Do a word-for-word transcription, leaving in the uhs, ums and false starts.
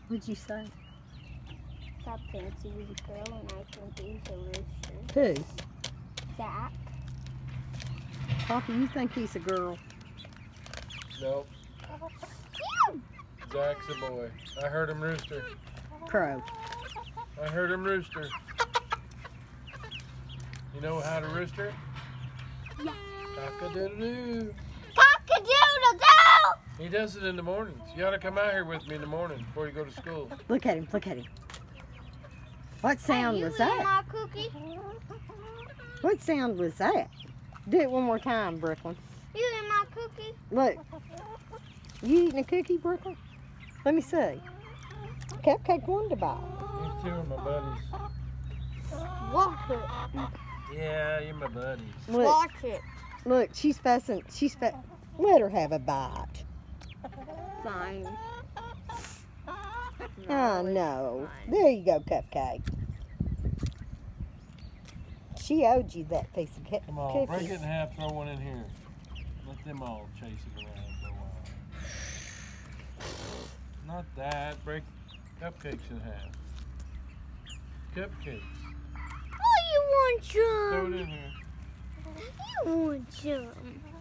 What'd you say? Stop fancy was a girl and I think he's a rooster. Who? Zach. Poppy, you think he's a girl? Nope. Zach's a boy. I heard him rooster. Crow. I heard him rooster. You know how to rooster? Yeah. Cock-a-doodle-doo. Cock-a-doodle-doo! He does it in the mornings. You ought to come out here with me in the morning before you go to school. Look at him, look at him. What sound hey, was you eating that? my cookie? What sound was that? Do it one more time, Brooklyn. You eating my cookie? Look. You eating a cookie, Brooklyn? Let me see. Cupcake Wonder Bite. You two are my buddies. Watch it. Yeah, you're my buddies. Look, Watch it. look, she's fussing. She's fu Let her have a bite. Fine. Oh, no. There you go, Cupcake. She owed you that piece of cu Come on, cookie. break it in half, throw one in here. Let them all chase it around for a while. Not that. Break cupcakes in half. Cupcakes. Oh, you want Throw some? it in here. You want some?